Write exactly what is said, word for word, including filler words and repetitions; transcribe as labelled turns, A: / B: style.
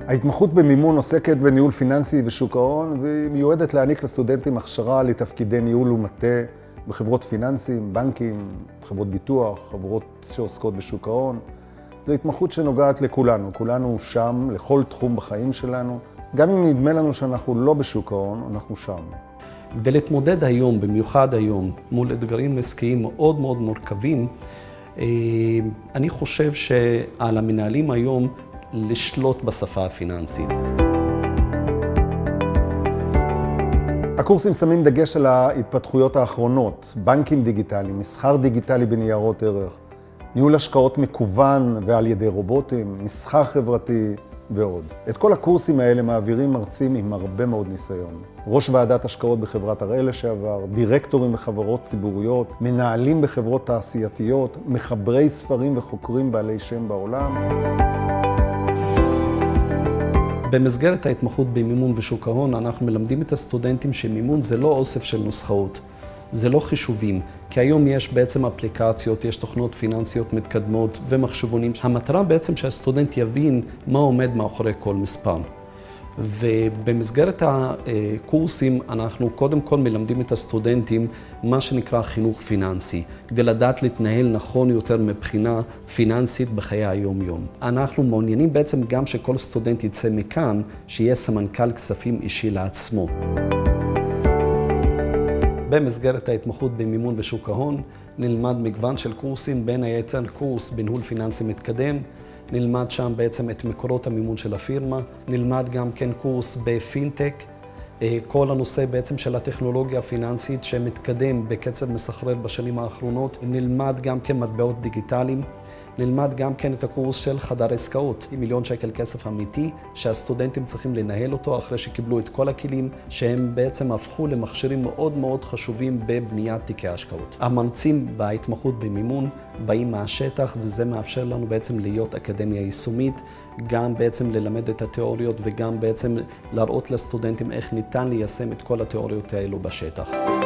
A: ההתמחות במימון עוסקת בניהול פיננסי ושוק ההון, והיא מיועדת להעניק לסטודנטים הכשרה לתפקידי ניהול ומטה בחברות פיננסים, בנקים, חברות ביטוח, חברות שעוסקות בשוק ההון. זו התמחות שנוגעת לכולנו, כולנו שם, לכל תחום בחיים שלנו. גם אם נדמה לנו שאנחנו לא בשוק ההון, אנחנו שם.
B: כדי להתמודד היום, במיוחד היום, מול אתגרים עסקיים מאוד מאוד מורכבים, אני חושב שעל המנהלים היום לשלוט בשפה הפיננסית.
A: הקורסים שמים דגש על ההתפתחויות האחרונות, בנקים דיגיטליים, מסחר דיגיטלי בניירות ערך, ניהול השקעות מקוון ועל ידי רובוטים, מסחר חברתי ועוד. את כל הקורסים האלה מעבירים מרצים עם הרבה מאוד ניסיון. ראש ועדת השקעות בחברת הראל לשעבר, דירקטורים בחברות ציבוריות, מנהלים בחברות תעשייתיות, מחברי ספרים וחוקרים בעלי שם בעולם.
B: במסגרת ההתמחות במימון ושוק ההון, אנחנו מלמדים את הסטודנטים שמימון זה לא אוסף של נוסחאות, זה לא חישובים, כי היום יש בעצם אפליקציות, יש תוכנות פיננסיות מתקדמות ומחשבונים. המטרה בעצם שהסטודנט יבין מה עומד מאחורי כל מספר. ובמסגרת הקורסים אנחנו קודם כל מלמדים את הסטודנטים מה שנקרא חינוך פיננסי, כדי לדעת להתנהל נכון יותר מבחינה פיננסית בחיי היום-יום. אנחנו מעוניינים בעצם גם שכל סטודנט יצא מכאן, שיהיה סמנכ"ל כספים אישי לעצמו. במסגרת ההתמחות במימון ושוק ההון נלמד מגוון של קורסים, בין היתר קורס בניהול פיננסי מתקדם, נלמד שם בעצם את מקורות המימון של הפירמה, נלמד גם כן קורס בפינטק, כל הנושא בעצם של הטכנולוגיה הפיננסית שמתקדם בקצב מסחרר בשנים האחרונות, נלמד גם כן מטבעות דיגיטליים, נלמד גם כן את הקורס של חדר עסקאות, עם מיליון שקל כסף אמיתי, שהסטודנטים צריכים לנהל אותו אחרי שקיבלו את כל הכלים, שהם בעצם הפכו למכשירים מאוד מאוד חשובים בבניית תיקי השקעות. המרצים בהתמחות במימון באים מהשטח, וזה מאפשר לנו בעצם להיות אקדמיה יישומית, גם בעצם ללמד את התיאוריות וגם בעצם להראות לסטודנטים איך ניתן ליישם את כל התיאוריות האלו בשטח.